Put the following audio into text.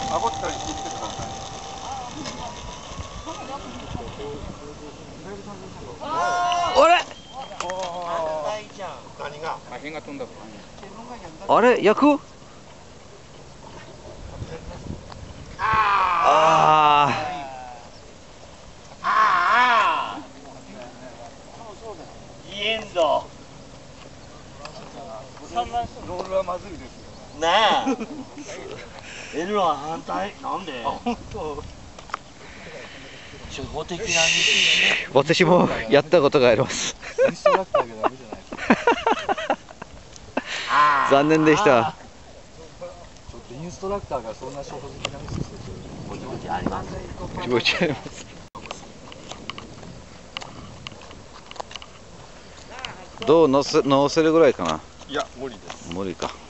顎ったり気をつけてください。 あれ何が？ 破片が飛んだぞ。 あれ焼く？あああ言えんぞ。 ロールはまずいですよね。 ねえ L は反対なんで？ 本当。 初歩的な道ね。 私もやったことがあります。 インストラクターがダメじゃないですか。 残念でした。 ちょっとインストラクターがそんな初歩的なミスしてる。 ぼちぼちあります。 気持ち悪います。どう乗せるぐらいかな。 いや無理です。 無理か。